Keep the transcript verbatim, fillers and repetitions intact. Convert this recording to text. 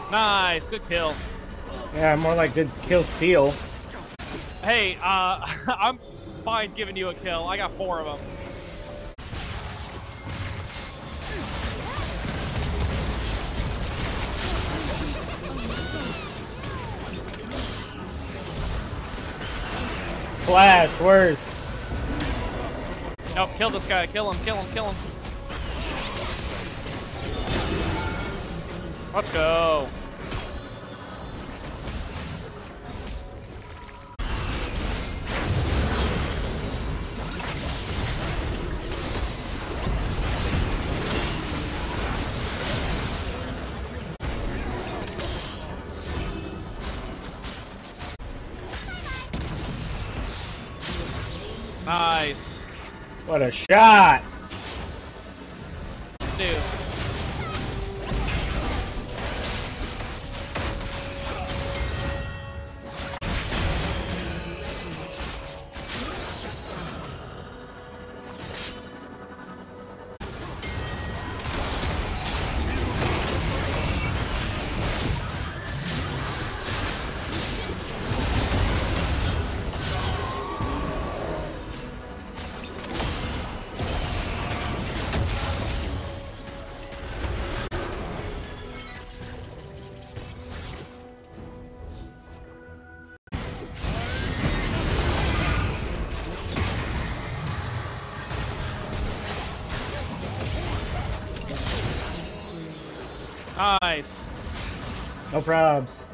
Nice, good kill. Yeah, more like good kill steal. Hey, uh, I'm fine giving you a kill. I got four of them. Flash, worse. Nope, kill this guy. Kill him, kill him, kill him. Let's go. Nice. What a shot. Dude. Nice. No probs.